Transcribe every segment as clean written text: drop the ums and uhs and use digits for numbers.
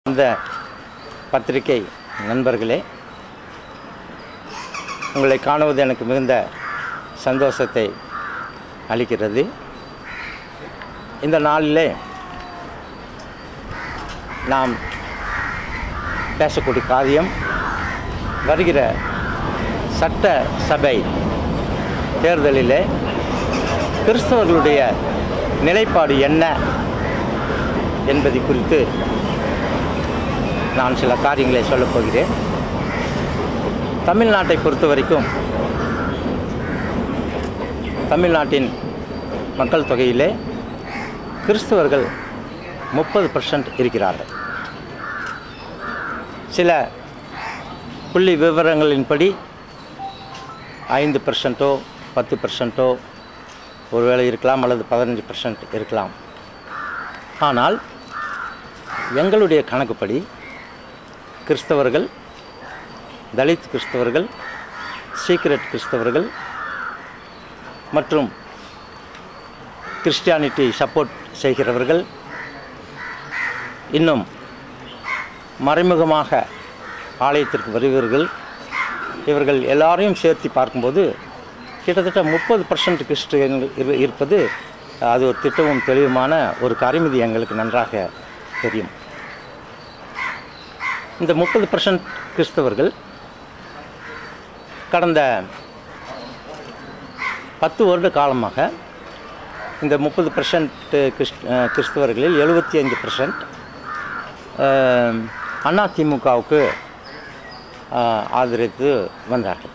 அந்த பத்திரிகை நண்பர்களே, உங்களை காணுவது எனக்கு மிகுந்த சந்தோஷத்தை அளிக்கிறது. இந்த நாளிலே நாம் பேசக்கூடிய காரியம் வருகிற சட்ட சபை தேர்தலிலே கிறிஸ்தவர்களுடைய நிலைப்பாடு என்ன என்பதை குறித்து நான் சில காரியங்களை சொல்லப் போகிறேன். தமிழ்நாட்டை பொறுத்த வரைக்கும் தமிழ்நாட்டின் மக்கள் தொகையிலே கிறிஸ்தவர்கள் 30% இருக்கிறார்கள். சில புள்ளி விவரங்களின்படி 5%ஓ 10%ஓ ஒருவேளை இருக்கலாம், அல்லது 15% இருக்கலாம். ஆனால் எங்களுடைய கணக்குப்படி கிறிஸ்தவர்கள், தலித் கிறிஸ்தவர்கள், சீக்ரெட் கிறிஸ்தவர்கள் மற்றும் கிறிஸ்டியானிட்டி சப்போர்ட் செய்கிறவர்கள், இன்னும் மறைமுகமாக ஆலயத்திற்கு வருகிறவர்கள், இவர்கள் எல்லாரையும் சேர்த்து பார்க்கும்போது கிட்டத்தட்ட 30% கிறிஸ்டியன்கள் இருப்பது அது ஒரு திட்டமும் தெளிவுமான ஒரு காரியம். இது எங்களுக்கு நன்றாக தெரியும். இந்த 30% கிறிஸ்தவர்கள் கடந்த 10 வருட காலமாக இந்த 30% கிறிஸ்தவர்களில் 75% அதிமுகவுக்கு ஆதரித்து வந்தார்கள்.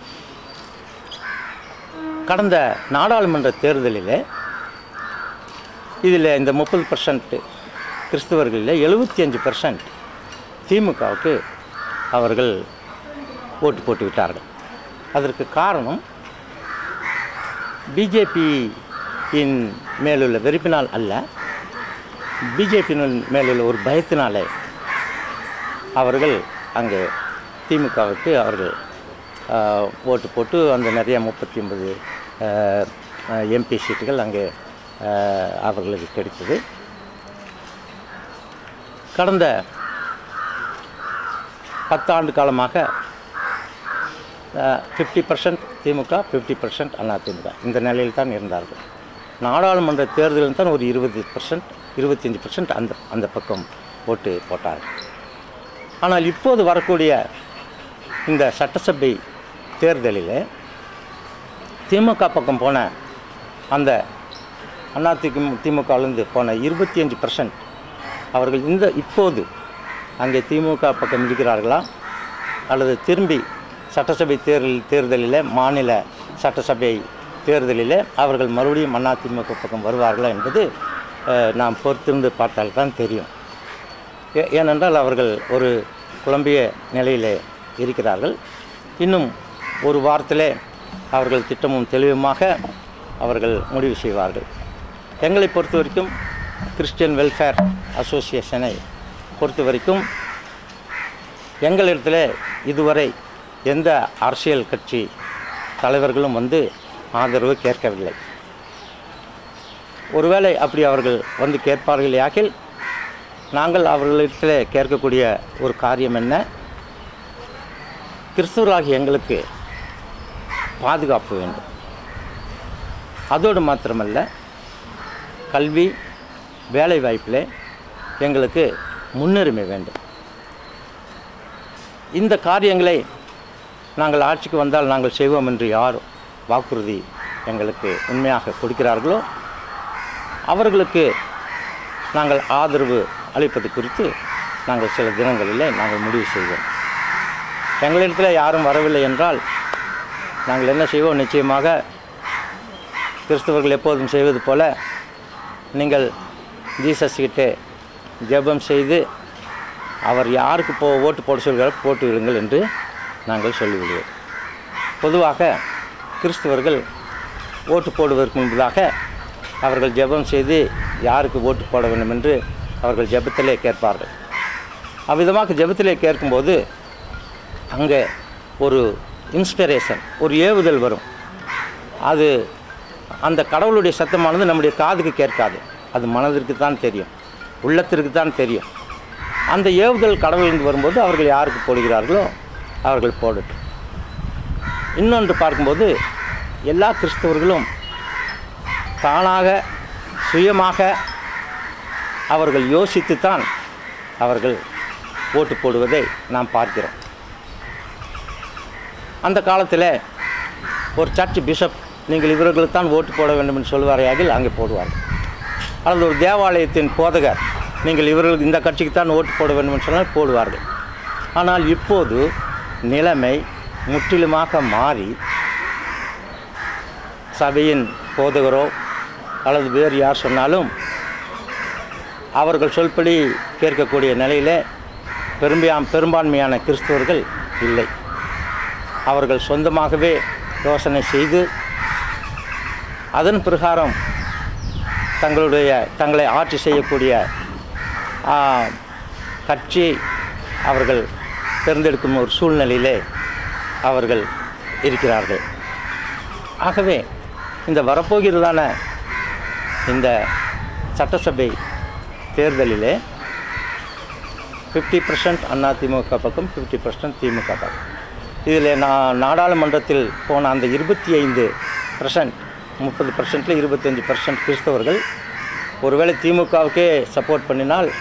கடந்த நாடாளுமன்ற தேர்தலில் இதில் இந்த 30% கிறிஸ்தவர்களில் 75% திமுகவுக்கு அவர்கள் ஓட்டு போட்டு விட்டார்கள். அதற்கு காரணம் பிஜேபியின் மேலுள்ள வெறுப்பினால் அல்ல, பிஜேபியின் மேலுள்ள ஒரு பயத்தினாலே அவர்கள் அங்கே திமுகவுக்கு அவர்கள் ஓட்டு போட்டு அந்த நிறைய 39 எம்பி சீட்டுகள் அங்கே அவர்களுக்கு கிடைத்தது. கடந்த 10 ஆண்டு காலமாக 50% திமுக, 50% அதிமுக இந்த நிலையில் தான் இருந்தார்கள். நாடாளுமன்ற தேர்தலில் தான் ஒரு 20%, 25% அந்த பக்கம் ஓட்டு போட்டார்கள். ஆனால் இப்போது வரக்கூடிய இந்த சட்டசபை தேர்தலில் திமுக பக்கம் போன அந்த திமுகவிலிருந்து போன 25% அவர்கள் இப்போது அங்கே திமுக பக்கம் இருக்கிறார்களா, அல்லது திரும்பி சட்டசபை தேர்தலில் மாநில சட்டசபை தேர்தலில் அவர்கள் மறுபடியும் அதிமுக பக்கம் வருவார்களா என்பது நாம் பொறுத்திருந்து பார்த்தால்தான் தெரியும். ஏனென்றால் அவர்கள் ஒரு குழம்பிய நிலையில் இருக்கிறார்கள். இன்னும் ஒரு வாரத்திலே அவர்கள் திட்டமும் தெளிவுமாக அவர்கள் முடிவு செய்வார்கள். எங்களை பொறுத்த வரைக்கும் கிறிஸ்டியன் வெல்ஃபேர் அசோசியேஷனை பொறுத்த வரைக்கும் எங்களிடத்தில் இதுவரை எந்த அரசியல் கட்சி தலைவர்களும் வந்து ஆதரவு கேட்கவில்லை. ஒருவேளை அப்படி அவர்கள் வந்து கேட்பார்களாகில் நாங்கள் அவர்களிடத்தில் கேட்கக்கூடிய ஒரு காரியம் என்ன, கிறிஸ்துவராகிய எங்களுக்கு பாதுகாப்பு வேண்டும். அதோடு மாத்திரமல்ல, கல்வி வேலை வாய்ப்பில் எங்களுக்கு முன்னுரிமை வேண்டும். இந்த காரியங்களை நாங்கள் ஆட்சிக்கு வந்தால் நாங்கள் செய்வோம் என்று யார் வாக்குறுதி எங்களுக்கு உண்மையாக கொடுக்கிறார்களோ அவர்களுக்கு நாங்கள் ஆதரவு அளிப்பது குறித்து நாங்கள் சில தினங்களில் நாங்கள் முடிவு செய்வோம். எங்களிடத்தில் யாரும் வரவில்லை என்றால் நாங்கள் என்ன செய்வோம், நிச்சயமாக கிறிஸ்தவர்கள் எப்போதும் செய்வது போல நீங்கள் ஜீசஸ்கிட்ட ஜெபம் செய்து அவர் யாருக்கு ஓட்டு போட சொல்கிறார் போட்டு விடுங்கள் என்று நாங்கள் சொல்லிவிடுவோம். பொதுவாக கிறிஸ்தவர்கள் ஓட்டு போடுவதற்கு முன்பதாக அவர்கள் ஜெபம் செய்து யாருக்கு ஓட்டு போட வேண்டும் என்று அவர்கள் ஜெபத்திலே கேட்பார்கள். அவ்விதமாக ஜெபத்திலே கேட்கும்போது அங்கே ஒரு இன்ஸ்பிரேஷன், ஒரு ஏவுதல் வரும். அது அந்த கடவுளுடைய சத்தமானது நம்முடைய காதுக்கு கேட்காது, அது மனதிற்கு தான் தெரியும், உள்ளத்திற்கு தான் தெரியும். அந்த ஏவுதல் கடவுளிலிருந்து வரும்போது அவர்கள் யாருக்கு போடுகிறார்களோ அவர்கள் போடட்டும். இன்னொன்று பார்க்கும்போது எல்லா கிறிஸ்தவர்களும் தானாக சுயமாக அவர்கள் யோசித்துத்தான் அவர்கள் ஓட்டு போடுவதை நாம் பார்க்கிறோம். அந்த காலத்தில் ஒரு சர்ச் பிஷப் நீங்கள் இவர்களுக்கு தான் ஓட்டு போட வேண்டும் என்று சொல்வாரையாகில் அங்கே போடுவார்கள். அல்லது ஒரு தேவாலயத்தின் போதகர் நீங்கள் இவர்களுக்கு இந்த கட்சிக்கு தான் ஓட்டு போட வேண்டும் என்று சொன்னால் போடுவார்கள். ஆனால் இப்போது நிலைமை முற்றிலுமாக மாறி சபையின் போதகரோ அல்லது வேறு யார் சொன்னாலும் அவர்கள் சொல்படி கேட்கக்கூடிய நிலையில் பெரும்பான்மையான கிறிஸ்தவர்கள் இல்லை. அவர்கள் சொந்தமாகவே யோசனை செய்து அதன் பிரகாரம் தங்களை ஆட்சி செய்யக்கூடிய கட்சியை அவர்கள் தேர்ந்தெடுக்கும் ஒரு சூழ்நிலையிலே அவர்கள் இருக்கிறார்கள். ஆகவே இந்த வரப்போகிறதான இந்த சட்டசபை தேர்தலிலே 50% அதிமுக பக்கம் 50% திமுக பக்கம். இதில் நாடாளுமன்றத்தில் போன அந்த 25%, 30%, 25% கிறிஸ்தவர்கள் ஒருவேளை திமுகவுக்கே சப்போர்ட் பண்ணினால்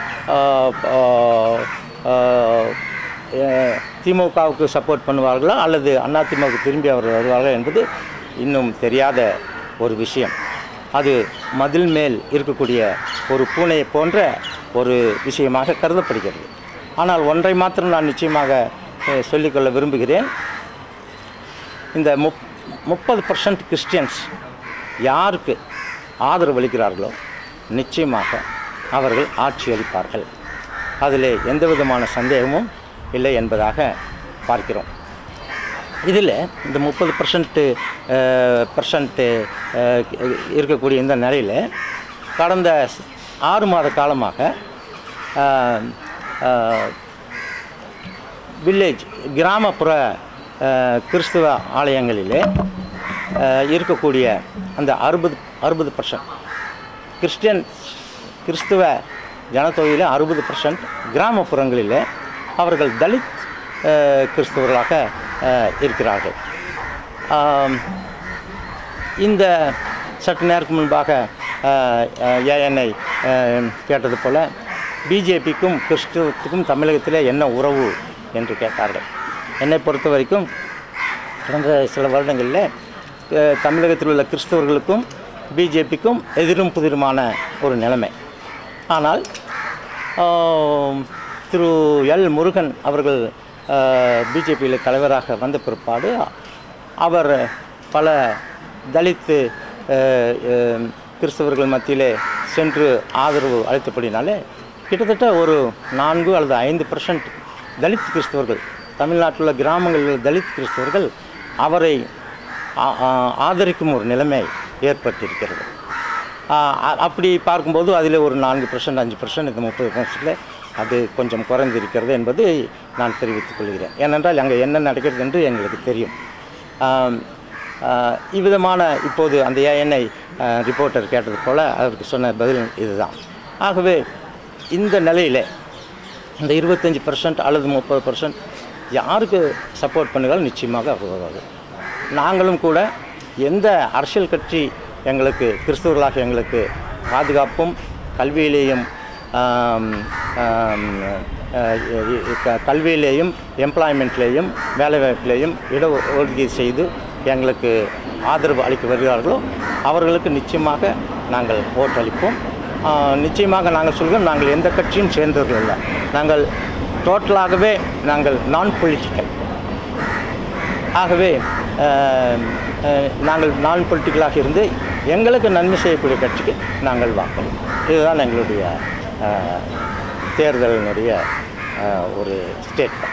திமுகவுக்கு சப்போர்ட் பண்ணுவார்களா அல்லது அதிமுகவுக்கு திரும்பி அவர்கள் வருவார்கள் என்பது இன்னும் தெரியாத ஒரு விஷயம். அது மதில் மேல் இருக்கக்கூடிய ஒரு பூனையை போன்ற ஒரு விஷயமாக கருதப்படுகிறது. ஆனால் ஒன்றை மாத்திரம் நான் நிச்சயமாக சொல்லிக்கொள்ள விரும்புகிறேன். இந்த 30% கிறிஸ்டியன்ஸ் யாருக்கு ஆதரவு அளிக்கிறார்களோ நிச்சயமாக அவர்கள் ஆட்சி அளிப்பார்கள். அதில் எந்த விதமான சந்தேகமும் இல்லை என்பதாக பார்க்கிறோம். இதில் இந்த 30% இருக்கக்கூடிய இந்த நிலையில் கடந்த 6 மாத காலமாக வில்லேஜ் கிராமப்புற கிறிஸ்துவ ஆலயங்களிலே இருக்கக்கூடிய அந்த 60% கிறிஸ்துவ ஜனத்தொகையில் 60% கிராமப்புறங்களில் அவர்கள் தலித் கிறிஸ்தவர்களாக இருக்கிறார்கள். இந்த சற்று நேரத்துக்கு முன்பாக ஏஎன்ஐ கேட்டது போல் பிஜேபிக்கும் கிறிஸ்துவத்துக்கும் தமிழகத்தில் என்ன உறவு என்று கேட்டார்கள். என்னை பொறுத்த வரைக்கும் கடந்த சில வருடங்களில் தமிழகத்தில் உள்ள கிறிஸ்தவர்களுக்கும் பிஜேபிக்கும் எதிரும் புதிருமான ஒரு நிலைமை. ஆனால் திரு எல் முருகன் அவர்கள் பிஜேபியில் தலைவராக வந்த பிற்பாடு அவர் பல தலித்து கிறிஸ்தவர்கள் மத்தியிலே சென்று ஆதரவு அளித்தபடினாலே கிட்டத்தட்ட ஒரு 4 அல்லது 5% தலித் கிறிஸ்தவர்கள் தமிழ்நாட்டில் உள்ள கிராமங்களில் தலித் கிறிஸ்தவர்கள் அவரை ஆதரிக்கும் ஒரு நிலைமை ஏற்பட்டிருக்கிறது. அப்படி பார்க்கும்போது அதில் ஒரு 4%, 5%, இந்த 30% அது கொஞ்சம் குறைந்திருக்கிறது என்பது நான் தெரிவித்துக் கொள்கிறேன். ஏனென்றால் அங்கே என்ன நடக்கிறது என்று எங்களுக்கு தெரியும். இவ்விதமான இப்போது அந்த ஏஎன்ஐ ரிப்போர்ட்டர் கேட்டது போல் அவருக்கு சொன்ன பதில் இதுதான். ஆகவே இந்த நிலையில் இந்த 25% அல்லது 30% யாருக்கு சப்போர்ட் பண்ணுகிறாலும் நிச்சயமாக வருவார்கள். நாங்களும் கூட எந்த அரசியல் கட்சி எங்களுக்கு கிறிஸ்தவர்களாக எங்களுக்கு பாதுகாப்பும் கல்வியிலேயும் எம்ப்ளாய்மெண்ட்லேயும் வேலைவாய்ப்பிலேயும் இடஒதுக்கீடு செய்து எங்களுக்கு ஆதரவு அளிக்க வருகிறார்களோ அவர்களுக்கு நிச்சயமாக நாங்கள் ஓட்டளிப்போம். நிச்சயமாக நாங்கள் சொல்கிறோம், நாங்கள் எந்த கட்சியும் சேர்ந்தவர்கள் இல்லை. நாங்கள் டோட்டலாகவே நாங்கள் நான் பொலிட்டிக்கல். ஆகவே நாங்கள் நான் பொலிட்டிக்கலாக இருந்து எங்களுக்கு நன்மை செய்யக்கூடிய கட்சிக்கு நாங்கள் வாக்களிப்போம். இதுதான் எங்களுடைய தேர்தலினுடைய ஒரு ஸ்டேட்மெண்ட்.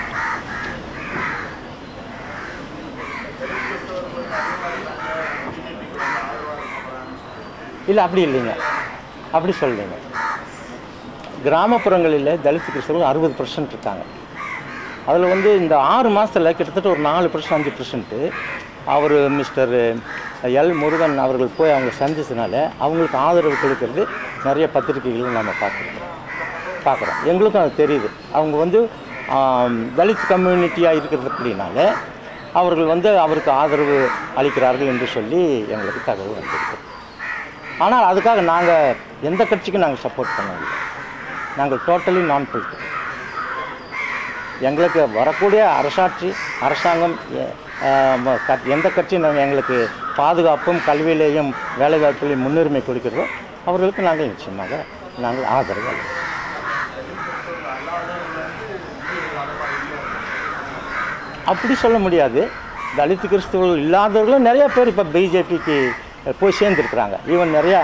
இல்லை, அப்படி இல்லைங்க, அப்படி சொல்லுங்க. கிராமப்புறங்களில் தலித் கிறிஸ்தவர்கள் 60% இருக்காங்க. அதில் இந்த 6 மாதத்தில் கிட்டத்தட்ட ஒரு 4%, 5% அவர் மிஸ்டர் எல் முருகன் அவர்கள் போய் அவங்க சந்திச்சதுனால அவங்களுக்கு ஆதரவு கொடுக்கறது நிறைய பத்திரிகைகளும் நம்ம பார்த்துருக்கோம். பார்க்குறோம். எங்களுக்கும் அது தெரியுது. அவங்க வந்து தலித் கம்யூனிட்டியாக இருக்கிறது அப்படின்னால அவர்கள் வந்து அவருக்கு ஆதரவு அளிக்கிறார்கள் என்று சொல்லி எங்களுக்கு தகவல் வந்திருக்கு. ஆனால் அதுக்காக நாங்கள் எந்த கட்சிக்கும் நாங்கள் சப்போர்ட் பண்ணவில்லை. நாங்கள் டோட்டலி நான் பொலிட்டிக்கல். எங்களுக்கு வரக்கூடிய அரசாங்கம் எந்த கட்சியும் எங்களுக்கு பாதுகாப்பும் கல்வியிலேயும் வேலைவாய்ப்பிலையும் முன்னுரிமை கொடுக்கிறதோ அவர்களுக்கு நாங்கள் நிச்சயமாக நாங்கள் ஆதரவு அளிக்கிறோம். அப்படி சொல்ல முடியாது. தலித் கிறிஸ்தவர்கள் இல்லாதவர்களும் நிறைய பேர் இப்போ பிஜேபிக்கு போய் சேர்ந்துருக்குறாங்க. ஈவன் நிறையா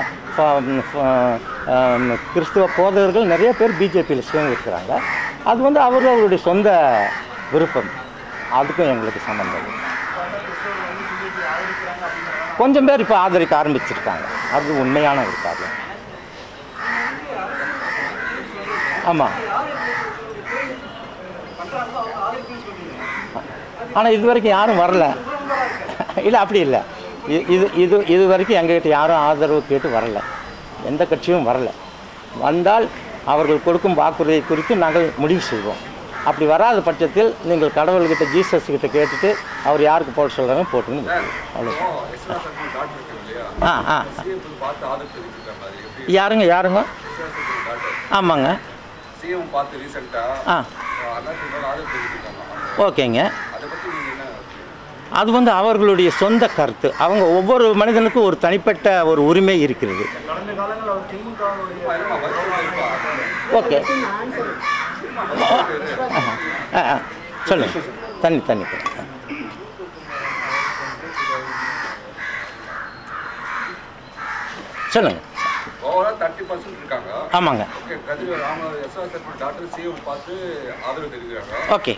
கிறிஸ்துவ போதகர்கள் நிறைய பேர் பிஜேபியில் சேர்ந்துருக்குறாங்க. அது வந்து அவர்களுடைய சொந்த விருப்பம். அதுக்கும் எங்களுக்கு சம்மந்தம். கொஞ்சம் பேர் இப்போ ஆதரிக்க ஆரம்பிச்சிருக்காங்க. அது உண்மையான ஒரு காரியம். ஆமாம். ஆனால் இது வரைக்கும் யாரும் வரல. இல்லை, அப்படி இல்லை. இது வரைக்கும் எங்ககிட்ட யாரும் ஆதரவு கேட்டு வரல. எந்த கட்சியும் வரல. வந்தால் அவர்கள் கொடுக்கும் வாக்குறுதியை குறித்து நாங்கள் முடிவு செய்வோம். அப்படி வராத பட்சத்தில் நீங்கள் கடவுள்கிட்ட ஜீசஸ்கிட்ட கேட்டுட்டு அவர் யாருக்கு போட சொல்கிறாங்க போட்டுன்னு அவ்வளோ. யாருங்க? ஆமாங்க. ஓகேங்க. அது வந்து அவர்களுடைய சொந்த கருத்து. அவங்க ஒவ்வொரு மனிதனுக்கும் ஒரு தனிப்பட்ட ஒரு உரிமை இருக்கிறது. ஓகே, சொல்லுங்க. தண்ணி சொல்லுங்க. ஆமாங்க. ஓகே,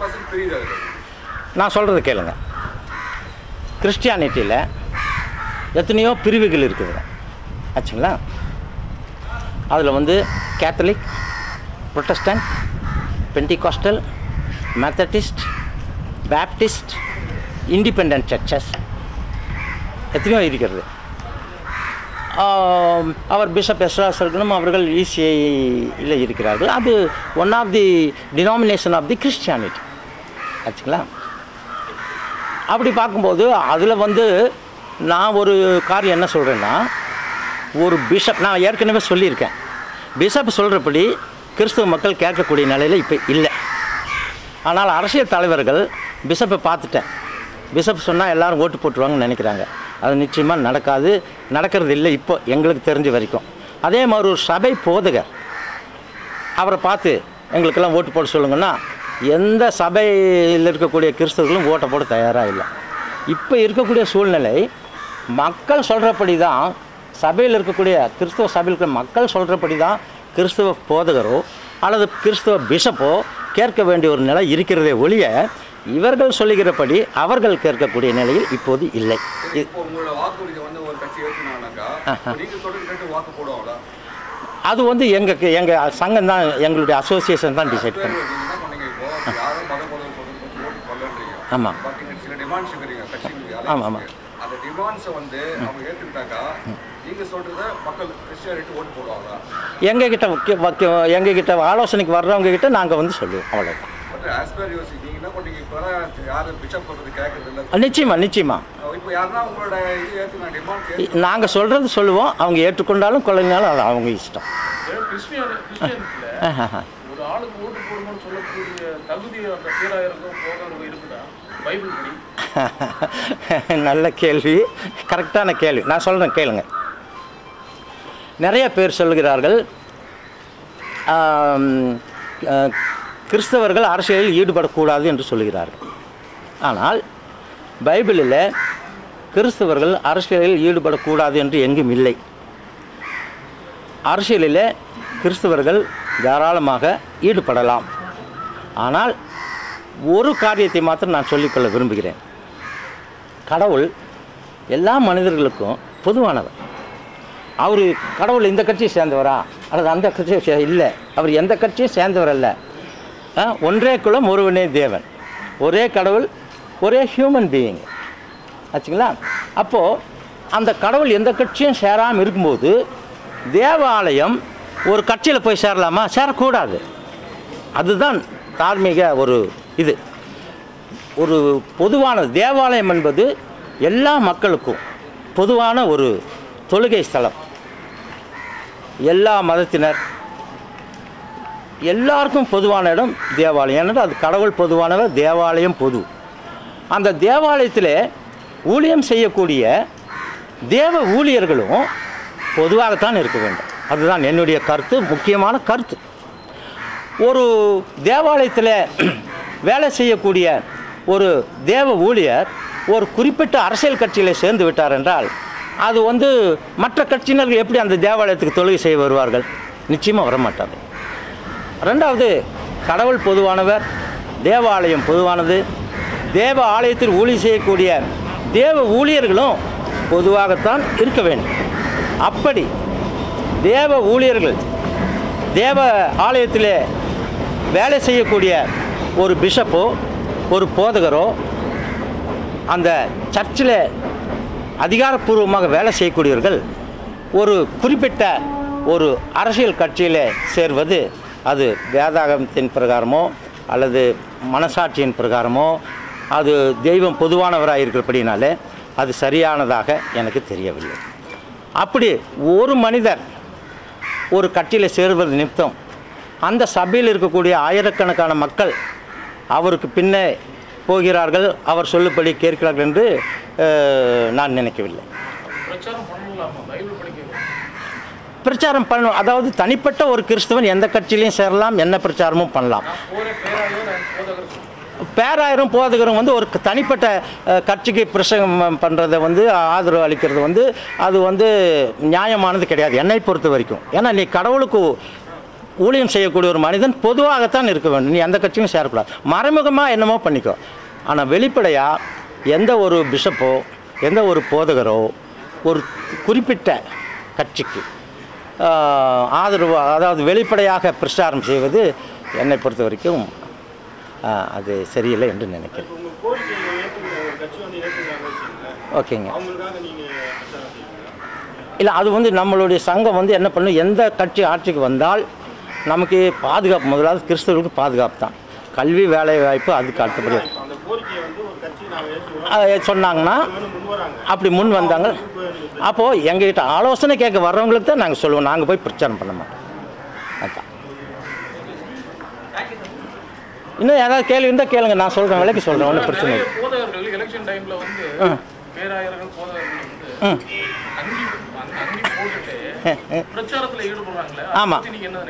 நான் சொல்கிறது கேளுங்க. கிறிஸ்டியானிட்டியில் எத்தனையோ பிரிவுகள் இருக்குது ஆச்சுங்களா. அதில் வந்து Catholic, Protestant, Pentecostal, Methodist, Baptist, independent churches எத்தனையோ இருக்கிறது. அவர் பிஷப் எஸ்ராசர்களும் அவர்கள் இசிஐயில் இருக்கிறார்கள். அது one of the denomination of the Christianity ஆச்சுங்களா. அப்படி பார்க்கும்போது அதில் வந்து நான் ஒரு காரியம் என்ன சொல்கிறேன்னா, ஒரு பிஷப், நான் ஏற்கனவே சொல்லியிருக்கேன், பிஷப் சொல்கிறபடி கிறிஸ்துவ மக்கள் கேட்கக்கூடிய நிலையில் இப்போ இல்லை. ஆனால் அரசியல் தலைவர்கள் பிஷப்பை பார்த்துட்டேன், பிஷப் சொன்னால் எல்லோரும் ஓட்டு போட்டுருவாங்கன்னு நினைக்கிறாங்க. அது நிச்சயமாக நடக்கிறது இல்லை இப்போ எங்களுக்கு தெரிஞ்ச வரைக்கும். அதே மாதிரி ஒரு சபை போதகர் அவரை பார்த்து எங்களுக்கெல்லாம் ஓட்டு போட சொல்லுங்கன்னா எந்த சபையில் இருக்கக்கூடிய கிறிஸ்தவர்களும் ஓட்டை போட தயாராக இல்லை. இப்போ இருக்கக்கூடிய சூழ்நிலை மக்கள் சொல்கிறபடி தான், சபையில் இருக்கக்கூடிய கிறிஸ்தவ சபையில் இருக்கிற மக்கள் சொல்கிறபடி தான் கிறிஸ்தவ போதகரோ அல்லது கிறிஸ்தவ பிஷப்போ கேட்க வேண்டிய ஒரு நிலை இருக்கிறதே ஒழிய இவர்கள் சொல்லுகிறபடி அவர்கள் கேட்கக்கூடிய நிலையில் இப்போது இல்லை. அது வந்து எங்கள் சங்கம் தான், எங்களுடைய அசோசியேஷன் தான் டிசைட் பண்ணும். ஆமாம் ஆமாம் ஆமாம். எங்ககிட்ட ஆலோசனைக்கு வர்றவங்க கிட்ட நாங்கள் வந்து சொல்லுவோம், அவ்வளோதான். நிச்சயமா நாங்கள் சொல்கிறது சொல்லுவோம். அவங்க ஏற்றுக்கொண்டாலும் கொள்ளைனாலும் அது அவங்க இஷ்டம். நல்ல கேள்வி, கரெக்டான கேள்வி. நான் சொல்கிறேன் கேளுங்க. நிறைய பேர் சொல்லுகிறார்கள் கிறிஸ்தவர்கள் அரசியலில் ஈடுபடக்கூடாது என்று சொல்கிறார்கள். ஆனால் பைபிளில் கிறிஸ்தவர்கள் அரசியலில் ஈடுபடக்கூடாது என்று எங்கும் இல்லை. அரசியலில் கிறிஸ்தவர்கள் தாராளமாக ஈடுபடலாம். ஆனால் ஒரு காரியத்தை மாத்திரம் நான் சொல்லிக்கொள்ள விரும்புகிறேன். கடவுள் எல்லா மனிதர்களுக்கும் பொதுவானவர். அவர் கடவுள் இந்த கட்சியை சேர்ந்தவரா அல்லது அந்த கட்சியை இல்லை, அவர் எந்த கட்சியும் சேர்ந்தவர் அல்ல. ஒன்றே குலம் ஒருவனே தேவன், ஒரே கடவுள், ஒரே ஹியூமன் பீயிங் ஆச்சுங்களா. அப்போது அந்த கடவுள் எந்த கட்சியும் சேராமல் இருக்கும்போது தேவாலயம் ஒரு கட்சியில் போய் சேரலாமா? சேரக்கூடாது. அதுதான் தார்மீக ஒரு இது. ஒரு பொதுவான தேவாலயம் என்பது எல்லா மக்களுக்கும் பொதுவான ஒரு தொழுகை ஸ்தலம். எல்லா மதத்தினர் எல்லாருக்கும் பொதுவான இடம் தேவாலயம். ஏன்னா அது கடவுள் பொதுவானவர், தேவாலயம் பொது. அந்த தேவாலயத்தில் ஊழியம் செய்யக்கூடிய தேவ ஊழியர்களும் பொதுவாகத்தான் இருக்க வேண்டும். அதுதான் என்னுடைய கருத்து, முக்கியமான கருத்து. ஒரு தேவாலயத்தில் வேலை செய்யக்கூடிய ஒரு தேவ ஊழியர் ஒரு குறிப்பிட்ட அரசியல் கட்சியில் சேர்ந்து விட்டார் என்றால் அது மற்ற கட்சியினர்கள் எப்படி அந்த தேவாலயத்துக்கு தொழுகை செய்ய வருவார்கள்? நிச்சயமாக வரமாட்டார்கள். ரெண்டாவது, கடவுள் பொதுவானவர், தேவாலயம் பொதுவானது. தேவ ஆலயத்தில் ஊழியம் செய்யக்கூடிய தேவ ஊழியர்களும் பொதுவாகத்தான் இருக்க வேண்டும். அப்படி தேவ ஊழியர்கள் தேவ ஆலயத்தில் வேலை செய்யக்கூடிய ஒரு பிஷப்போ ஒரு போதகரோ அந்த சர்ச்சில் அதிகாரப்பூர்வமாக வேலை செய்யக்கூடியவர்கள் ஒரு குறிப்பிட்ட ஒரு அரசியல் கட்சியில் சேர்வது அது வேதாகமத்தின் பிரகாரமோ அல்லது மனசாட்சியின் பிரகாரமோ அது தெய்வம் பொதுவானவராக இருக்கிறபடினாலே அது சரியானதாக எனக்கு தெரியவில்லை. அப்படி ஒரு மனிதர் ஒரு கட்சியில் சேருவது நிமித்தம் அந்த சபையில் இருக்கக்கூடிய ஆயிரக்கணக்கான மக்கள் அவருக்கு பின்னே போகிறார்கள், அவர் சொல்லுபடி கேட்கிறார்கள் என்று நான் நினைக்கவில்லை. பிரச்சாரம் பண்ணணும். அதாவது தனிப்பட்ட ஒரு கிறிஸ்தவன் எந்த கட்சியிலையும் சேரலாம், என்ன பிரச்சாரமும் பண்ணலாம். பேராயிரம் போதகரும் ஒரு தனிப்பட்ட கட்சிக்கு பிரசங்கம் பண்ணுறதை ஆதரவு அளிக்கிறது அது நியாயமானது கிடையாது என்னை பொறுத்த வரைக்கும். ஏன்னா நீ கடவுளுக்கு ஊழியம் செய்யக்கூடிய ஒரு மனிதன் பொதுவாகத்தான் இருக்க வேண்டும். நீ எந்த கட்சியும் சேரக்கூடாது. மறைமுகமாக என்னமோ பண்ணிக்கோ. ஆனால் வெளிப்படையாக எந்த ஒரு பிஷப்போ எந்த ஒரு போதகரோ ஒரு குறிப்பிட்ட கட்சிக்கு ஆதரவு, அதாவது வெளிப்படையாக பிரச்சாரம் செய்வது என்னை பொறுத்த வரைக்கும் அது சரியில்லை என்று நினைக்கிறேன். ஓகேங்க. இல்லை, அது நம்மளுடைய சங்கம் என்ன பண்ணும், எந்த கட்சி ஆட்சிக்கு வந்தால் நமக்கு பாதுகாப்பு, முதலாவது கிறிஸ்தவர்களுக்கு பாதுகாப்பு தான். கல்வி, வேலை வாய்ப்பு அதுக்கு அடுத்தபடி சொன்னாங்கன்னா அப்படி முன் வந்தாங்க. அப்போது எங்ககிட்ட ஆலோசனை கேட்க வர்றவங்களுக்கு தான் நாங்கள் சொல்லுவோம், நாங்கள் போய் பிரச்சாரம் பண்ண மாட்டோம். அதுதான். இன்னும் ஏதாவது கேள்வி இருந்தால் கேளுங்க, நான் சொல்கிறேன், விலைக்கு சொல்கிறேன், ஒன்றும் பிரச்சனை இல்லை. ஆமாம்,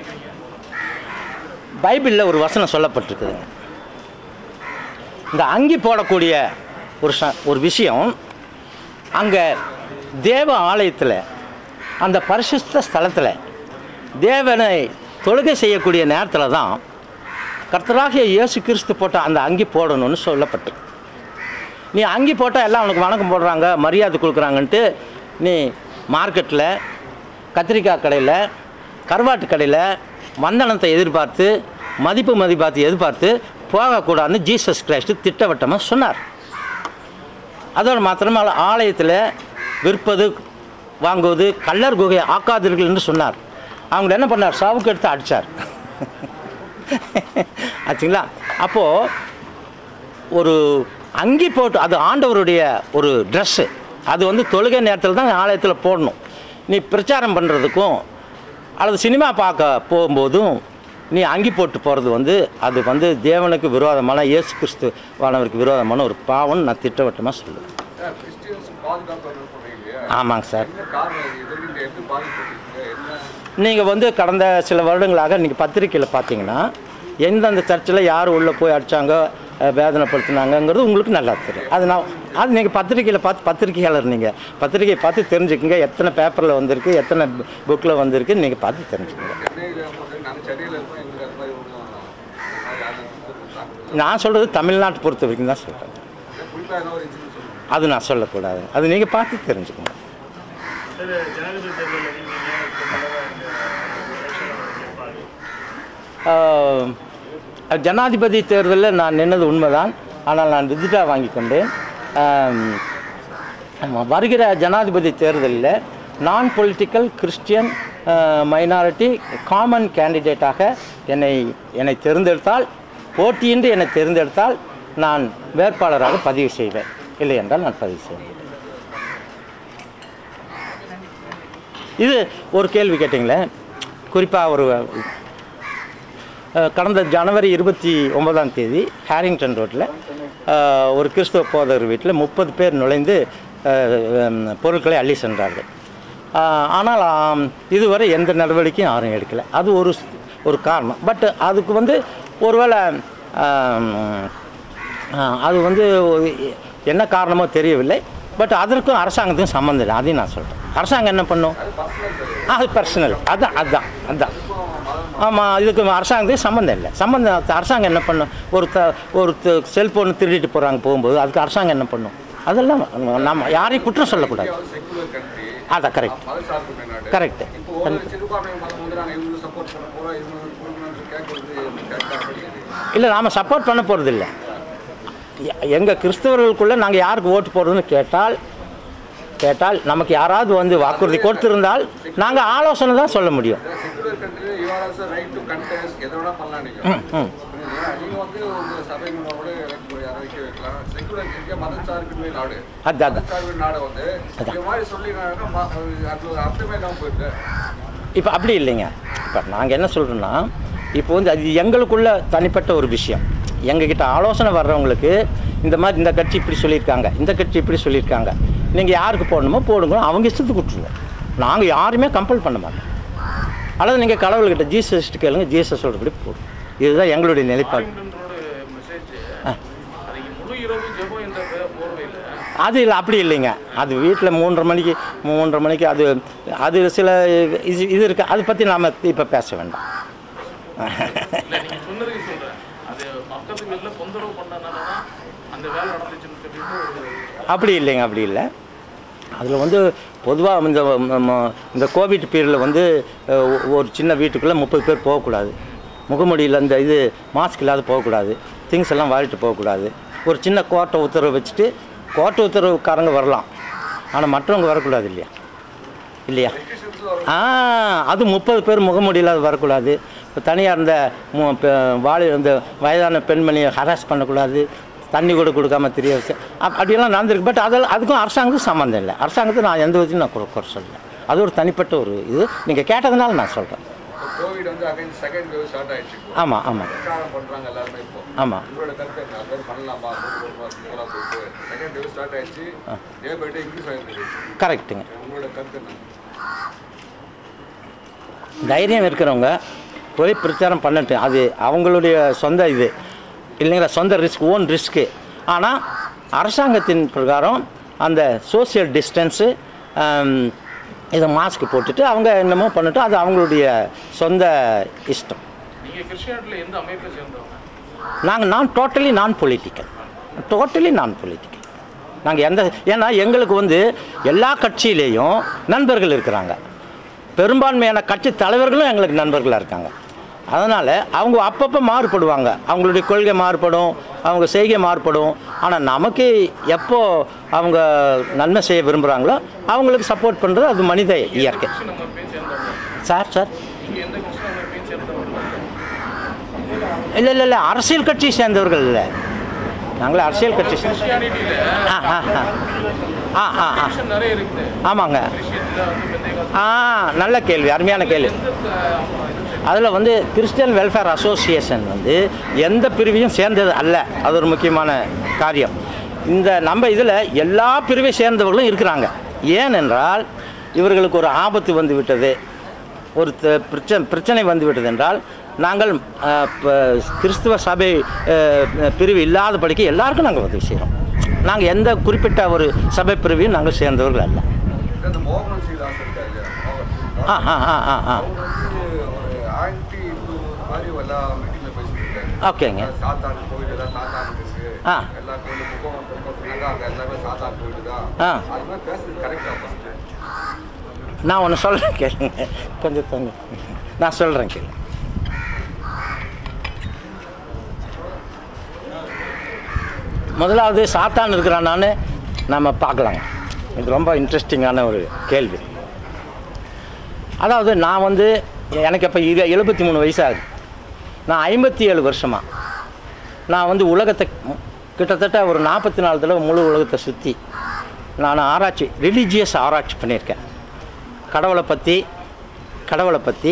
பைபிளில் ஒரு வசனம் சொல்லப்பட்டிருக்குதுங்க. இந்த அங்கி போடக்கூடிய ஒரு விஷயம் அங்கே தேவ ஆலயத்தில் அந்த பரிசுத்த ஸ்தலத்தில் தேவனை தொழுகை செய்யக்கூடிய நேரத்தில் தான் கர்த்தராகிய இயேசு கிறிஸ்து போட்ட அந்த அங்கி போடணும்னு சொல்லப்பட்டு. நீ அங்கி போட்டால் எல்லாம் உனக்கு வணக்கம் போடுறாங்க, மரியாதை கொடுக்குறாங்கன்ட்டு நீ மார்க்கெட்டில், கத்திரிக்காய் கடையில், கருவாட்டு கடையில் வந்தனத்தை எதிர்பார்த்து எதிர்பார்த்து போகக்கூடாதுன்னு ஜீசஸ் கிரைஸ்ட் திட்டவட்டமாக சொன்னார். அதோடு மாத்திரமே ஆலயத்தில் விற்பது வாங்குவது கள்ளர் குகை ஆக்காதீர்கள் என்று சொன்னார். அவங்க என்ன பண்ணார், சாவுக்கு எடுத்து அடித்தார். ஆச்சுங்களா? அப்போது ஒரு அங்கி போட்டு, அது ஆண்டவருடைய ஒரு ட்ரெஸ்ஸு, அது தொழுகை நேரத்தில் தான் ஆலயத்தில் போடணும். நீ பிரச்சாரம் பண்ணுறதுக்கும் அல்லது சினிமா பார்க்க போகும்போதும் நீ அங்கி போட்டு போகிறது அது தேவனுக்கு விரோதமான, இயேசு கிறிஸ்துவானவருக்கு விரோதமான ஒரு பாவம் நான் திட்டவட்டமாக சொல்லுவேன். ஆமாங்க சார். நீங்கள் கடந்த சில வருடங்களாக நீங்கள் பத்திரிக்கையில் பார்த்தீங்கன்னா எந்தெந்த சர்ச்சில் யார் உள்ளே போய் அடித்தாங்க, வேதனைப்படுத்தினாங்கங்கிறது உங்களுக்கு நல்லா தெரியும். அது நீங்கள் பத்திரிக்கையில் பத்திரிக்கையாளர், நீங்கள் பத்திரிக்கையை பார்த்து தெரிஞ்சுக்குங்க. எத்தனை பேப்பரில் வந்திருக்கு, எத்தனை புக்கில் வந்திருக்குன்னு நீங்கள் பார்த்து தெரிஞ்சுக்கோங்க. நான் சொல்கிறது தமிழ்நாட்டை பொறுத்த வரைக்கும் தான் சொல்கிறேன். அது நான் சொல்லக்கூடாது, அது நீங்கள் பார்த்து தெரிஞ்சுக்கோங்க. ஜனாதிபதி தேர்தலில் நான் நின்னது உண்மைதான். ஆனால் நான் வித்ட்ரா வாங்கி கொண்டேன். வருகிற ஜனாதிபதி தேர்தலில் நான் பொலிட்டிக்கல் கிறிஸ்டியன் மைனாரிட்டி காமன் கேண்டிடேட்டாக என்னை தேர்ந்தெடுத்தால், போட்டியின்றி என்னை தேர்ந்தெடுத்தால் நான் வேட்பாளராக பதிவு செய்வேன். இல்லை என்றால் நான் பதிவு செய்வேன். இது ஒரு கேள்வி கேட்டிங்களே, குறிப்பாக ஒரு கடந்த ஜனவரி 29ஆம் தேதி ஹேரிங்டன் ரோட்டில் ஒரு கிறிஸ்தவ போதகர் வீட்டில் 30 பேர் நுழைந்து பொருட்களை அள்ளி சென்றார்கள். ஆனால் இதுவரை எந்த நடவடிக்கையும் யாரும் எடுக்கலை. அது ஒரு காரணம். பட் அதுக்கு ஒருவேளை அது என்ன காரணமோ தெரியவில்லை. பட் அதற்கும் அரசாங்கத்துக்கும் சம்மந்தம் இல்லை. அதையும் நான் சொல்கிறேன். அரசாங்கம் என்ன பண்ணும்? அது பர்சனல். அதுதான் ஆமாம். இதுக்கு அரசாங்கத்துக்கு சம்மந்தம் இல்லை. அரசாங்கம் என்ன பண்ணும்? ஒரு செல்ஃபோன் திருடிட்டு போகிறாங்க போகும்போது அதுக்கு அரசாங்கம் என்ன பண்ணும்? அதெல்லாம் நம்ம யாரையும் குற்றம் சொல்லக்கூடாது. அதான் கரெக்டு. இல்லை, நாம் சப்போர்ட் பண்ண போகிறது இல்லை. எங்கள் கிறிஸ்தவர்களுக்குள்ளே நாங்கள் யாருக்கு ஓட்டு போடுறதுன்னு கேட்டால் நமக்கு யாராவது வாக்குறுதி கொடுத்திருந்தால் நாங்கள் ஆலோசனை தான் சொல்ல முடியும். இப்போ அப்படி இல்லைங்க. இப்போ நாங்கள் என்ன சொல்கிறோன்னா, இப்போ அது எங்களுக்குள்ள தனிப்பட்ட ஒரு விஷயம். எங்ககிட்ட ஆலோசனை வர்றவங்களுக்கு இந்த கட்சி இப்படி சொல்லியிருக்காங்க, இந்த கட்சி இப்படி சொல்லியிருக்காங்க, நீங்கள் யாருக்கு போடணுமோ போடுங்க, அவங்க இஷ்டத்துக்கு விட்டுருங்க. நாங்கள் யாருமே கம்பல் பண்ண மாட்டோம். அல்லது நீங்கள் கடவுள்கிட்ட ஜீசஸ்ட்டு கேளுங்க, ஜீசஸ் சொல்கிறபடி போடும். இதுதான் எங்களுடைய நிலைப்பாடு. அது இல்லை, அப்படி இல்லைங்க. அது வீட்டில் 3:30 மணிக்கு அது சில இது இருக்குது. அதை பற்றி நாம் இப்போ பேச வேண்டாம். அப்படி இல்லைங்க, அப்படி இல்லை. அதில் பொதுவாக இந்த கோவிட் பீரியடில் ஒரு சின்ன வீட்டுக்குள்ளே 30 பேர் போகக்கூடாது. முகமூடியில் மாஸ்க் இல்லாத போகக்கூடாது. திங்ஸ் எல்லாம் வாரிட்டு போகக்கூடாது. ஒரு சின்ன கோட்டை உத்தரவு வச்சுட்டு கோட்டை உத்தரவுக்காரங்க வரலாம், ஆனால் மற்றவங்க வரக்கூடாது இல்லையா? அது 30 பேர் முகமூடி இல்லாத வரக்கூடாது. இப்போ தனியாக இந்த வயதான பெண்மணியை ஹராஸ் பண்ணக்கூடாது, தண்ணி கூட கொடுக்காம தெரியாது, அப்படியெல்லாம் நடந்திருக்கு. பட் அதுக்கும் அரசாங்கத்துக்கும் சம்மந்தம் இல்லை. அரசாங்கத்துக்கு நான் எந்த விதத்தையும் நான் குறை சொல்லலை. அது ஒரு தனிப்பட்ட ஒரு இது. நீங்கள் கேட்டதுனால நான் சொல்கிறேன். ஆமாம் ஆமாம் ஆமாம். கரெக்டுங்க. தைரியம் இருக்கிறவங்க போய் பிரச்சாரம் பண்ணட்டு. அது அவங்களுடைய சொந்த இது இல்லைங்களா, சொந்த ஓன் ரிஸ்க்கு. ஆனால் அரசாங்கத்தின் பிரகாரம் அந்த சோசியல் டிஸ்டன்ஸு, இதை மாஸ்க் போட்டுட்டு அவங்க என்னமோ பண்ணட்டும், அது அவங்களுடைய சொந்த இஷ்டம். நான் டோட்டலி நான் பொலிட்டிக்கல். நாங்கள் ஏன்னா எங்களுக்கு எல்லா கட்சியிலேயும் நண்பர்கள் இருக்கிறாங்க. பெரும்பான்மையான கட்சி தலைவர்களும் எங்களுக்கு நண்பர்களாக இருக்காங்க. அதனால் அவங்க அப்பப்போ மாறுபடுவாங்க. அவங்களுடைய கொள்கை மாறுபடும், அவங்க செய்கை மாறுபடும். ஆனால் நமக்கு எப்போ அவங்க நன்மை செய்ய விரும்புகிறாங்களோ அவங்களுக்கு சப்போர்ட் பண்ணுறது அது மனித இயற்கை. சார் இல்லை, அரசியல் கட்சி சேர்ந்தவர்கள் இல்லை. நாங்களே அரசியல் கட்சி. ஆமாங்க. நல்ல கேள்வி, அருமையான கேள்வி. அதில் கிறிஸ்டியன் வெல்ஃபேர் அசோசியேஷன் எந்த பிரிவையும் சேர்ந்தது அல்ல. அது ஒரு முக்கியமான காரியம். நம்ம இதில் எல்லா பிரிவை சேர்ந்தவர்களும் இருக்கிறாங்க. ஏனென்றால் இவர்களுக்கு ஒரு ஆபத்து வந்துவிட்டது, ஒரு பிரச்சனை வந்துவிட்டது என்றால் நாங்கள் கிறிஸ்துவ சபை பிரிவு இல்லாதபடிக்கு எல்லாருக்கும் நாங்கள் உதவி செய்கிறோம். நாங்கள் எந்த குறிப்பிட்ட ஒரு சபை பிரிவையும் நாங்கள் சேர்ந்தவர்கள் அல்ல. ஓகேங்க. நான் ஒன்று சொல்கிறேன் கேளுங்க, கொஞ்சம் தண்ணி நான் சொல்கிறேன் கேளுங்க. முதலாவது சாத்தான் இருக்கிறான்னு நம்ம பார்க்கலாங்க. இது ரொம்ப இன்ட்ரெஸ்டிங்கான ஒரு கேள்வி. அதாவது நான் வந்து எனக்கு இப்போ 73 வயசாகுது. நான் 57 வருஷமாக நான் வந்து உலகத்தை கிட்டத்தட்ட ஒரு 44 தடவை முழு உலகத்தை சுற்றி நான் ஆராய்ச்சி, ரிலீஜியஸ் ஆராய்ச்சி பண்ணியிருக்கேன். கடவுளை பற்றி,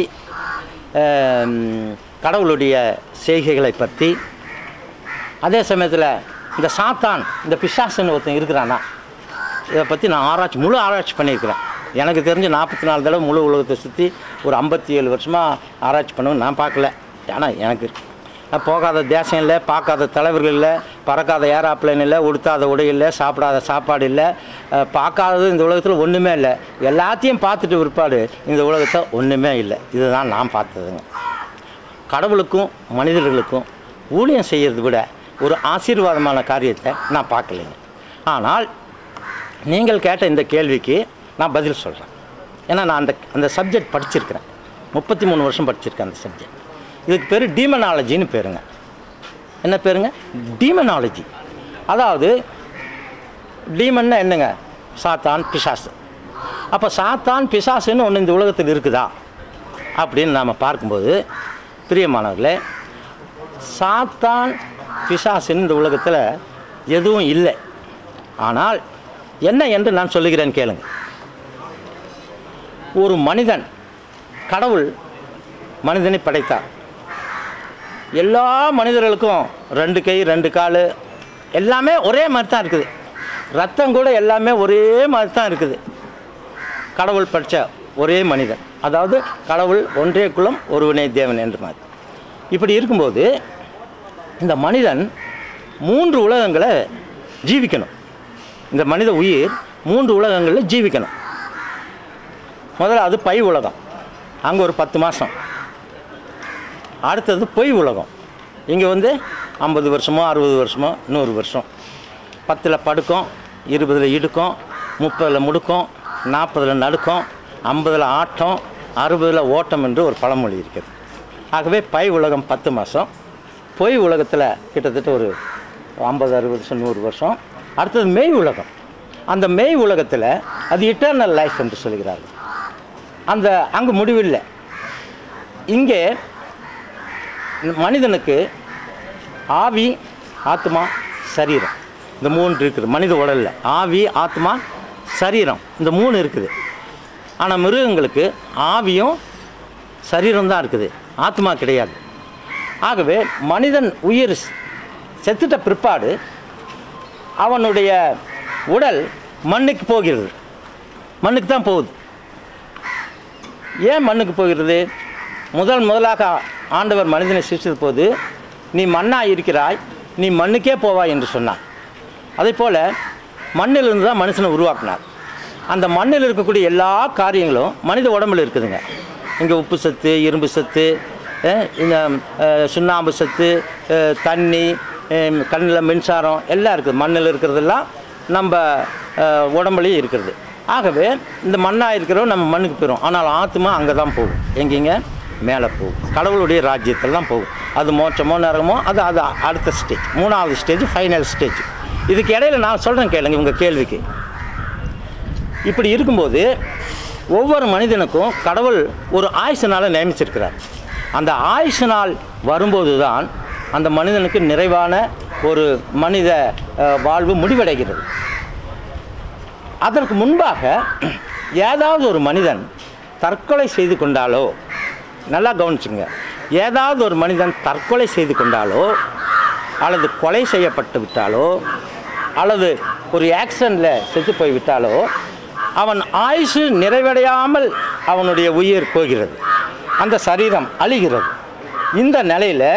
கடவுளுடைய செய்கைகளை பற்றி, அதே சமயத்தில் இந்த சாத்தான், இந்த பிசாசுன்னு ஒருத்தன் இருக்கிறானா, இதை பற்றி நான் முழு ஆராய்ச்சி பண்ணியிருக்கிறேன். எனக்கு தெரிஞ்சு 44 தடவை முழு உலகத்தை சுற்றி ஒரு 57 வருஷமாக ஆராய்ச்சி பண்ணுவேன். நான் பார்க்கல. ஏன்னா எனக்கு போகாத தேசம் இல்லை, பார்க்காத தலைவர்கள் இல்லை, பறக்காத ஏரோப்ளேன் இல்லை, உடுத்தாத உடை இல்லை, சாப்பிடாத சாப்பாடு இல்லை, பார்க்காதது இந்த உலகத்தில் ஒன்றுமே இல்லை. எல்லாத்தையும் பார்த்துட்டு பிற்பாடு இந்த உலகத்தில் ஒன்றுமே இல்லை. இதுதான் நான் பார்த்ததுங்க. கடவுளுக்கும் மனிதர்களுக்கும் ஊழியம் செய்கிறத விட ஒரு ஆசீர்வாதமான காரியத்தை நான் பார்க்கலைங்க. ஆனால் நீங்கள் கேட்ட இந்த கேள்விக்கு நான் பதில் சொல்கிறேன். ஏன்னா நான் அந்த சப்ஜெக்ட் படிச்சிருக்கிறேன். 33 வருஷம் படிச்சிருக்கேன் அந்த சப்ஜெக்ட். இதுக்கு பேர் டீமனாலஜின்னு பேருங்க. என்ன பேருங்க? டீமனாலஜி. அதாவது டீமன்னா என்னங்க? சாத்தான், பிசாசு. அப்போ சாத்தான், பிசாசுன்னு ஒன்று இந்த உலகத்தில் இருக்குதா அப்படின்னு நாம் பார்க்கும்போது, பிரியமானவர்களே, சாத்தான், பிசாசுன்னு இந்த உலகத்தில் எதுவும் இல்லை. ஆனால் என்ன என்று நான் சொல்லுகிறேன் கேளுங்க. ஒரு மனிதன், கடவுள் மனிதனை படைத்தார். எல்லா மனிதர்களுக்கும் 2 கை 2 கால் எல்லாமே ஒரே மாதிரி தான் இருக்குது. ரத்தம் கூட எல்லாமே ஒரே மாதிரி தான் இருக்குது. கடவுள் படைத்த ஒரே மனிதன், அதாவது கடவுள் ஒன்றே குலம் ஒருவனே தேவன் என்று மாதிரி. இப்படி இருக்கும்போது இந்த மனிதன் 3 உலகங்களை ஜீவிக்கணும். இந்த மனித உயிர் 3 உலகங்களில் ஜீவிக்கணும். முதல்ல அது பை உலகம், அங்கே ஒரு 10 மாதம். அடுத்தது பொய் உலகம், இங்கே வந்து 50 வருஷமோ 60 வருஷமோ 100 வருஷம். 10ல் படுக்கும், 20ல் இடுக்கும், 30ல் முடுக்கும், 40ல் நடுக்கும், 50ல் ஆட்டம், 60ல் ஓட்டம் என்று ஒரு பழமொழி இருக்குது. ஆகவே பை உலகம் 10 மாதம், பொய் உலகத்தில் கிட்டத்தட்ட ஒரு 50 60 வருஷம் 100 வருஷம். அடுத்தது மெய் உலகம். அந்த மெய் உலகத்தில் அது இட்டர்னல் லைஃப் என்று சொல்கிறார்கள். அங்கே முடிவில்லை. இங்கே மனிதனுக்கு ஆவி, ஆத்மா, சரீரம், இந்த 3 இருக்குது மனித உடலில். ஆவி, ஆத்மா, சரீரம், இந்த 3 இருக்குது. ஆனால் மிருகங்களுக்கு ஆவியும் சரீரம் தான் இருக்குது, ஆத்மா கிடையாது. ஆகவே மனிதன் உயிர் செத்துட்ட பிற்பாடு அவனுடைய உடல் மண்ணுக்கு போகிறது. மண்ணுக்கு தான் போகுது. ஏன் மண்ணுக்கு போகிறது? முதலாக ஆண்டவர் மனிதனை சிருஷ்டித்த போது, நீ மண்ணாக இருக்கிறாய், நீ மண்ணுக்கே போவாய் என்று சொன்னார். அதே போல் மண்ணிலிருந்து தான் மனுஷனை உருவாக்கினார். அந்த மண்ணில் இருக்கக்கூடிய எல்லா காரியங்களும் மனித உடம்பில் இருக்குதுங்க. இங்கே உப்பு சத்து, இரும்பு சத்து, இந்த சுண்ணாம்பு சத்து, தண்ணி, கண்ணில் மின்சாரம் எல்லாம் இருக்குது. மண்ணில் இருக்கிறதெல்லாம் நம்ம உடம்புலையும் இருக்கிறது. ஆகவே இந்த மண்ணாக இருக்கிறோம், நம்ம மண்ணுக்கு போயிடும். ஆனால் ஆத்மா அங்கே தான் போகும். எங்கேங்க? மேலே போகும், கடவுளுடைய ராஜ்யத்தில் தான் போகும். அது மோட்சமோ நரகமோ, அது அடுத்த ஸ்டேஜ், 3வது ஸ்டேஜ், ஃபைனல் ஸ்டேஜ். இதுக்கு இடையில் நான் சொல்கிறேன் கேளுங்க உங்கள் கேள்விக்கு. இப்படி இருக்கும்போது ஒவ்வொரு மனிதனுக்கும் கடவுள் ஒரு ஆயுசு நாளை நியமிச்சிருக்கிறார். அந்த ஆயுசு நாள் வரும்போது தான் அந்த மனிதனுக்கு நிறைவான ஒரு மனித வாழ்வு முடிவடைகிறது. அதற்கு முன்பாக ஏதாவது ஒரு மனிதன் தற்கொலை செய்து கொண்டாலோ, நல்லா கவனிச்சுங்க, ஏதாவது ஒரு மனிதன் தற்கொலை செய்து கொண்டாலோ, அல்லது கொலை செய்யப்பட்டு விட்டாலோ, அல்லது ஒரு ஆக்சிடெண்ட்டில் செத்து போய்விட்டாலோ, அவன் ஆயுசு நிறைவடையாமல் அவனுடைய உயிர் போகிறது, அந்த சரீரம் அழிகிறது. இந்த நிலையில்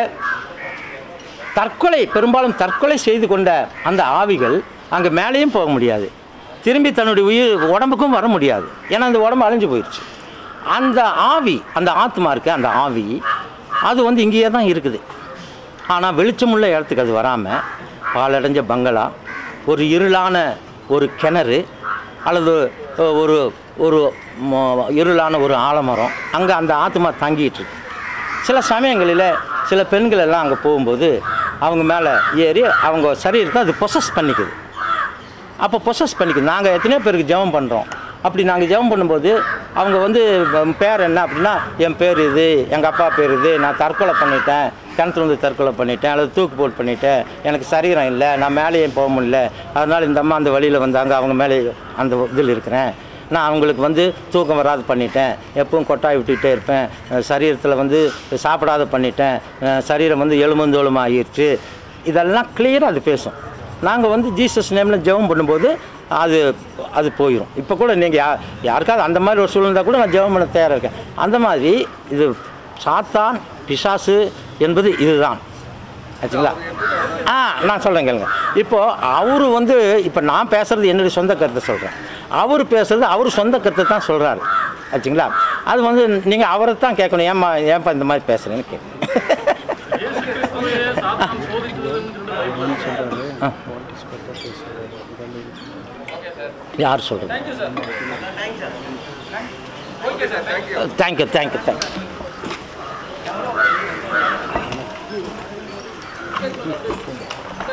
பெரும்பாலும் தற்கொலை செய்து கொண்ட அந்த ஆவிகள் அங்கே மேலேயும் போக முடியாது, திரும்பி தன்னுடைய உடம்புக்கும் வர முடியாது. ஏன்னா அந்த உடம்பு அழிஞ்சு போயிடுச்சு. அந்த ஆவி, அந்த ஆத்மா இருக்குது, அந்த ஆவி அது வந்து இங்கேயே தான் இருக்குது. ஆனால் வெளிச்சமுள்ள இடத்துக்கு அது வராமல் பாலடைஞ்ச பங்களா, ஒரு இருளான ஒரு கிணறு, அல்லது ஒரு ஒரு இருளான ஒரு ஆலமரம், அங்கே அந்த ஆத்மா தங்கிட்டு இருக்கு. சில சமயங்களில் சில பெண்கள் எல்லாம் அங்கே போகும்போது அவங்க மேலே ஏறி அவங்க சரீரத்தை அது பொசஸ் பண்ணிக்குது. அப்போ பொசஸ் பண்ணிக்குது. நாங்கள் எத்தனையோ பேருக்கு ஜெபம் பண்ணுறோம். அப்படி நாங்கள் ஜெபம் பண்ணும்போது அவங்க வந்து பேர் என்ன அப்படின்னா என் பேர் இது, எங்கள் அப்பா பேர் இது, நான் தற்கொலை பண்ணிட்டேன், கிணத்துல வந்து தற்கொலை பண்ணிட்டேன் அல்லது தூக்கு போட்டு பண்ணிட்டேன், எனக்கு சரீரம் இல்லை, நான் மேலேயே போக முடியல, அதனால் இந்த அம்மா அந்த வழியில் வந்தாங்க, அவங்க மேலே அந்த இதில் இருக்கிறேன், நான் அவங்களுக்கு வந்து தூக்கம் வராது பண்ணிட்டேன், எப்பவும் கொட்டாய் விட்டுக்கிட்டே இருப்பேன், சரீரத்தில் வந்து சாப்பிடாத பண்ணிட்டேன், சரீரம் வந்து எலும்பந்தோலுமாக ஆகிடுச்சு, இதெல்லாம் கிளியராக அது பேசும். நாங்கள் வந்து ஜீசஸ் நேமில் ஜெபம் பண்ணும்போது அது போயிடும். இப்போ கூட நீங்கள் யாருக்காவது அந்த மாதிரி ஒரு சூழ்நிலை கூட நான் ஜெபம் பண்ண தயாராக இருக்கேன். அந்த மாதிரி இது சாத்தான் பிசாசு என்பது இதுதான் ஆச்சுங்களா. நான் சொல்கிறேன் கேளுங்க. இப்போது அவர் வந்து இப்போ நான் பேசுகிறது என்னுடைய சொந்த கருத்தை சொல்கிறேன், அவர் பேசுகிறது அவர் சொந்த கருத்தை தான் சொல்கிறாரு ஆச்சுங்களா. அது வந்து நீங்கள் அவரை தான் கேட்கணும், ஏன்ப்பா இந்த மாதிரி பேசுகிறேன்னு கேட்கணும். யார் சொல்கிறது? Thank you thank you thank you.